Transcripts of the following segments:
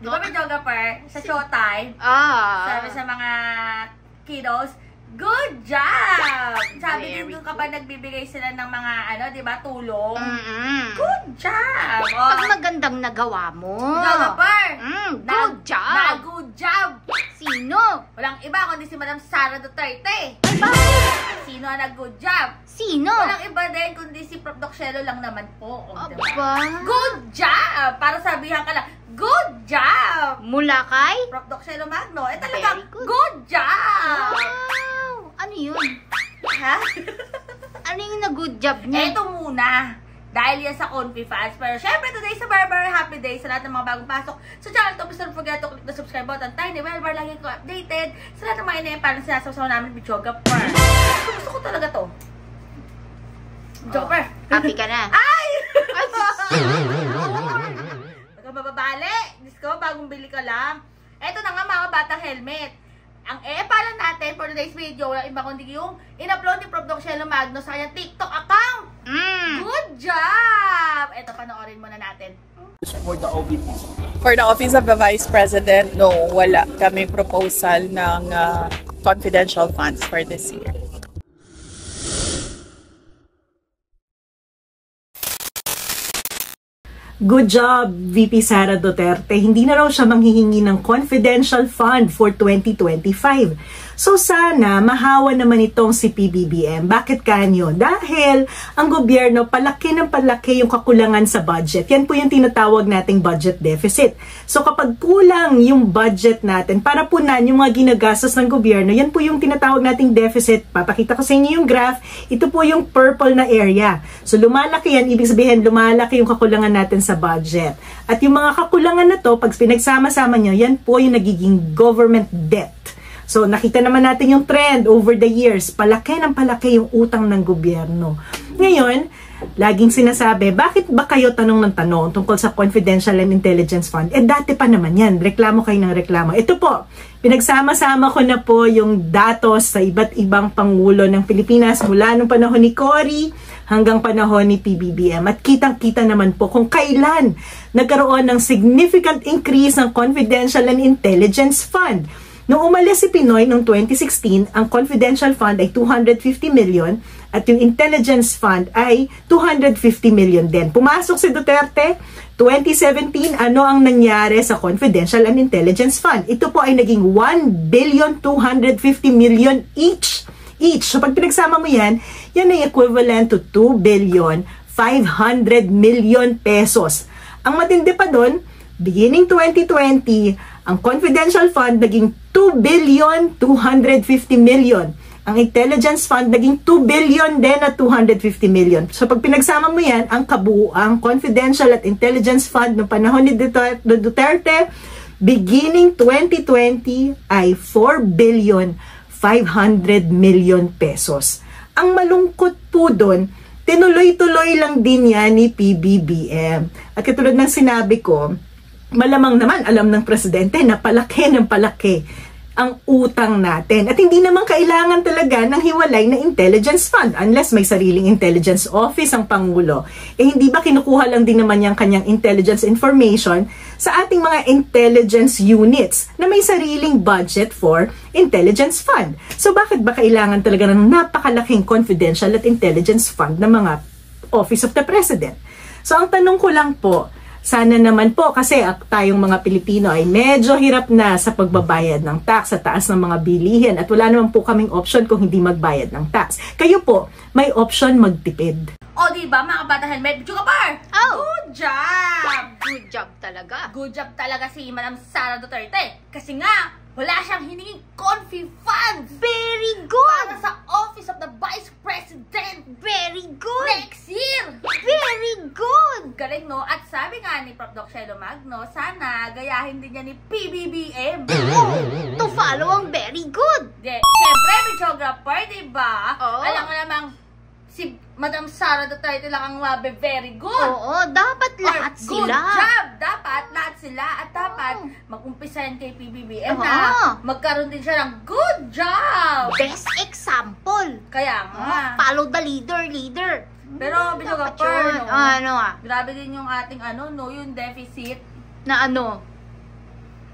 Di ba, videographer, sa showtime, sabi sa mga kiddos, good job! Sabi din doon kapag nagbibigay sila ng mga, di ba, tulong. Good job! Pag magandang nagawa mo. Videographer! Good job! Good job! Sino? Walang iba kundi si Madam Sara Duterte. Ay, bakit? Sino ang nag-good job? Sino? Walang iba din kundi si Prof. Doc Shelo lang naman po. Aba. Good job! Para sabihan ka lang, good job! Mula kay? Prof. Doc Shelo Magno. Talaga, Very good. good job! Wow! Ano yun? Ha? Ano yung na-good job niya? Ito muna. Dahil yan sa Confi fans. Pero syempre, today sa Barber, happy day sa lahat ng mga bagong pasok sa channel to. Please don't forget to click the subscribe button. Tiny Bell bar, lagi ko updated sa lahat ng mga inayang parang sinasaw namin videographer. Gusto ko talaga to. Videographer. Happy ka na? Ay! Ay, Huwag ka mababali. Diyos ko, bagong bili ka lang. Ito na nga mga batang helmet. Ang pala natin for today's video, walang iba kundi yung in-upload ni Prof. Doc Shelo Magno sa kanyang TikTok account. Good job! Ito, panoorin muna natin. For the OVP. For the Office of the Vice President, no, wala kami proposal ng confidential funds for this year. Good job, VP Sara Duterte. Hindi na raw siya manghihingi ng confidential fund for 2025. So sana mahawa naman itong si PBBM. Bakit kanyo? Dahil ang gobyerno palaki ng palaki yung kakulangan sa budget. Yan po yung tinatawag nating budget deficit. So kapag kulang yung budget natin para punan yung mga ginagastos ng gobyerno, yan po yung tinatawag nating deficit. Papakita ko sa inyo yung graph. Ito po yung purple na area. So lumalaki yan, ibig sabihin lumalaki yung kakulangan natin sa budget. At yung mga kakulangan na to, pag pinagsama-sama nyo, yan po yung nagiging government debt. So, nakita naman natin yung trend over the years. Palaki ng palaki yung utang ng gobyerno. Ngayon, laging sinasabi, bakit ba kayo tanong ng tanong tungkol sa Confidential and Intelligence Fund? Dati pa naman yan. Reklamo kayo ng reklamo. Ito po, pinagsama-sama ko na po yung datos sa iba't ibang pangulo ng Pilipinas mula nung panahon ni Cory hanggang panahon ni PBBM. At kitang-kita naman po kung kailan nagkaroon ng significant increase ng Confidential and Intelligence Fund. Nung umalis si Pinoy noong 2016, ang Confidential Fund ay 250 million at yung Intelligence Fund ay 250 million din. Pumasok si Duterte, 2017, ano ang nangyari sa Confidential and Intelligence Fund? Ito po ay naging 1,250 million each. So pag pinagsama mo yan, yan ay equivalent to 2,500 million pesos. Ang matindi pa doon, beginning 2020, ang Confidential Fund naging 2,250 million. Ang Intelligence Fund naging 2 billion din at 250 million. So pag pinagsama mo yan, ang kabuuang Confidential at Intelligence Fund ng panahon ni Duterte, beginning 2020 ay 4,500 million pesos. Ang malungkot po doon, tinuloy-tuloy lang din yan ni PBBM. At katulad ng sinabi ko, malamang naman alam ng presidente na palaki ng palaki ang utang natin. At hindi naman kailangan talaga ng hiwalay na intelligence fund unless may sariling intelligence office ang Pangulo. Hindi ba kinukuha lang din naman yung kanyang intelligence information sa ating mga intelligence units na may sariling budget for intelligence fund? So bakit ba kailangan talaga ng napakalaking confidential at intelligence fund ng mga Office of the President? So ang tanong ko lang po, sana naman po kasi tayong mga Pilipino ay medyo hirap na sa pagbabayad ng tax sa taas ng mga bilihin at wala naman po kaming option kung hindi magbayad ng tax. Kayo po, may option magtipid. O diba mga bata helmet, video ka par? Oh! Good job! Good job talaga. Good job talaga si Madam Sara Duterte. Kasi nga, wala siyang hiningin Confi funds. Very good! Para sa Office of the Vice President. Very good! Next year! Very good! Galing no? At sabi nga ni Prof. Doc Shelo Magno, sana gayahin din niya ni PBBM. Oh, to follow ang very good! Siyempre, videographer, diba? Oo. Alam mo namang si Madam Sara Duterte lang ang mabe very good. Oo, dapat lahat Good sila. job! Dapat lahat sila at dapat mag-umpisahan kay PBBM Oo. na magkaroon din siya ng good job! Best example. Kaya nga. Follow the leader. Pero videographer, no? Ano ah? Grabe din yung ating yung deficit. Na ano?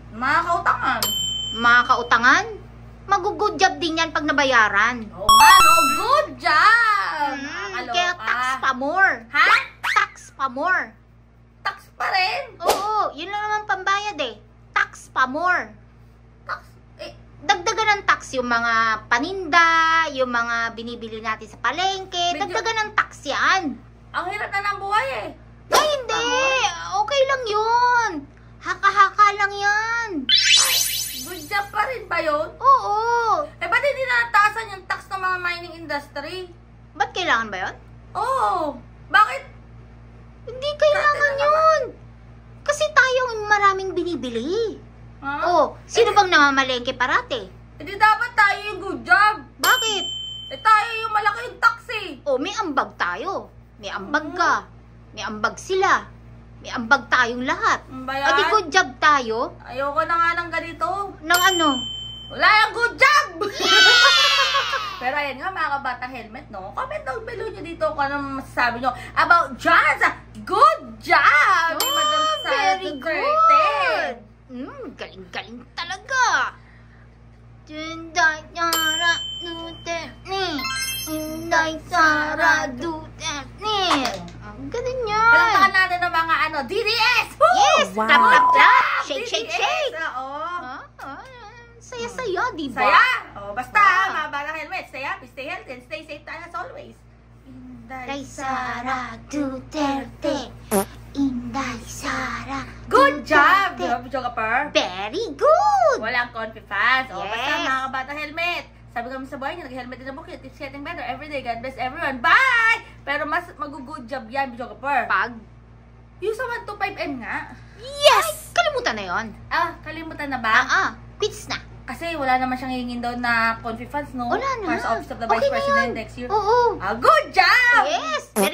Mga kautangan. Mga kautangan, mag-good job din yan pag nabayaran. Oo nga, no? Good job! Nakakaloka. Kaya tax pa more. Ha? Tax pa more. Tax pa rin? Oo, yun lang naman pambayad eh. Tax pa more. Tax? Eh, Dagdagan ng tax yung mga paninda, yung mga binibili natin sa palengke. Medyo- Dagdagan ng tax yan. ang hirap na ng buhay eh. Ay, hindi. Okay lang yun. Haka-haka lang yan. Good job pa rin ba yun? Oo. Eh, ba't hindi na nataasan yung tax ng mga mining industry? Ba't kailangan ba yun? Oo. Bakit? Hindi kailangan yun. Kasi tayo ang maraming binibili. Ha? Oh, sino bang namamalengke parate? Hindi dapat tayo yung good job. Bakit? Eh, tayo yung malaki yung tax eh. Oh, may ambag tayo. May ambag ka. May ambag sila. May ambag tayong lahat. Ano ba Pati yan? good job tayo. Ayoko na nga ng ganito. Ng ano? Wala yung good job! Pero ayan nga mga kabatang helmet, no? Comment down below nyo dito kung anong masasabi nyo about just good job! ni Madam Sara Very Duterte. good. Galing-galing talaga. Inday Sara Duterte. Inday Sara Duterte. Ang galing yan. Palakpakan natin ng mga DDS! Woo! Yes! Wow. Clap, clap, clap. Ah, Shake, shake, DDS! shake. Oo. Saya-saya, di ba? Saya! O, basta, Wow. mga batang helmet, stay happy, stay healthy, and stay safe tayo as always. Inday Sara Duterte. Inday Sara Good job! Di Duterte. ba, Pichoga Per? Very good! Walang confy fans. O, basta Yes. mga kabata helmet. Sabi kami sa buhay niyo, nag-helmet din ang bukit. It's getting better every day. God bless everyone. Bye! Pero mas mag-good job yan, Pichoga Per. Pag? Yung sa 125M nga. Yes! Kalimutan na yon. Kalimutan na ba? Quits na. Kasi wala naman siyang hingin daw na confy fans, no? Wala na. Para sa Office of the Vice Okay na President yan. next year. Oo. Good job! Yes!